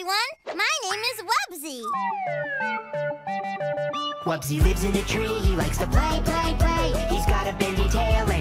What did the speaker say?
everyone. My name is Wubsy. Wubsy lives in a tree. He likes to play, play, play. He's got a bendy tail